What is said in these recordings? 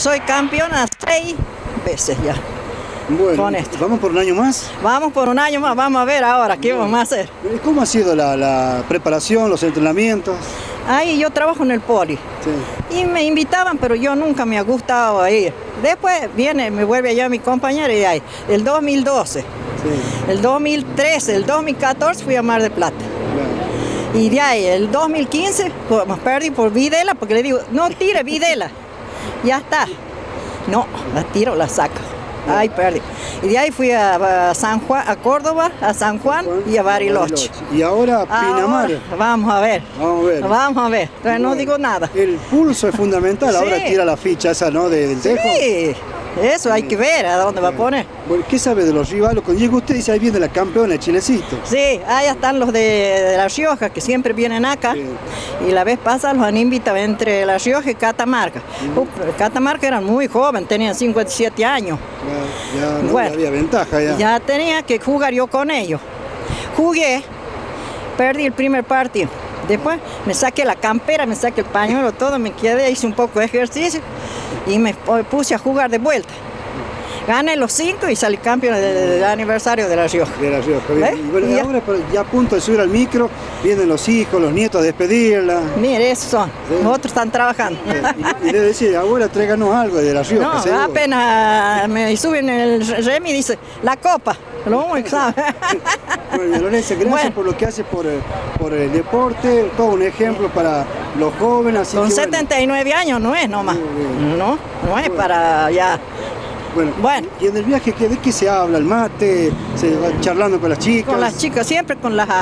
soy campeona 6 veces ya. Bueno, Con esto. ¿vamos por un año más? Vamos por un año más, vamos a ver ahora qué vamos a hacer. ¿Cómo ha sido la preparación, los entrenamientos? Ahí yo trabajo en el poli. Sí. Y me invitaban, pero yo nunca me ha gustado ir. Después me vuelve allá mi compañera y ahí, el 2012, Sí. el 2013, el 2014 fui a Mar del Plata. Claro. Y de ahí, el 2015, perdí por Videla, porque le digo, no tire Videla. Ya está. No, la tiro, la saco. Ay, perdí. Y de ahí fui a San Juan, a Córdoba, a San Juan y a Bariloche. Y ahora a Pinamar. Ahora, vamos a ver. Vamos a ver. Vamos a ver. Entonces no digo nada. El pulso es fundamental. Sí. Ahora tira la ficha esa, ¿no? Del tejo. Sí, eso hay que ver a dónde va a poner. Bueno, ¿qué sabe de los rivales? Cuando llega usted dice, ahí viene la campeona de Chilecito. Sí, ahí están los de La Rioja, que siempre vienen acá. Sí. Y la vez pasada los han invitado entre La Rioja y Catamarca. Catamarca eran muy jóvenes, tenían 57 años. Ya no Bueno, había ventaja ya. Ya tenía que jugar yo con ellos. Jugué, perdí el primer partido. Después me saqué la campera, me saqué el pañuelo, todo, me quedé, hice un poco de ejercicio y me puse a jugar de vuelta. Gané los 5 y salí campeón del aniversario de La Rioja. De La Rioja. ¿Ves? Y bueno, Y ya. ahora ya a punto de subir al micro, vienen los hijos, los nietos a despedirla. Mire, esos son. Sí. Los otros están trabajando. Y le decía, abuela, tráiganos algo de La Rioja. No, seguro. apenas me suben el remi y dice, la copa. Lo único que sabe. Bueno, Lorenza, gracias Bueno. por lo que hace por el deporte, todo un ejemplo para los jóvenes. Así Con que, bueno, 79 años no es nomás. Muy bien. No es para ya. Bueno. Y en el viaje, ¿de qué se habla? ¿El mate? ¿Se va charlando con las chicas? Con las chicas, siempre con las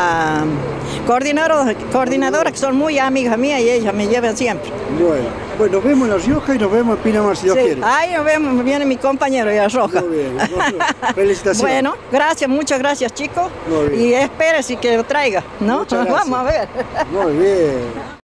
coordinadoras que son muy amigas mías y ellas me llevan siempre. Bueno, nos vemos en La Rioja y nos vemos en Pinamar, si Dios Sí, quiere. ahí nos vemos, viene mi compañero de La Rioja. Muy bien. Felicitaciones. Bueno, gracias, muchas gracias, chicos. Muy bien. Y espérese que lo traiga, ¿no? Muchas gracias. Vamos a ver. Muy bien.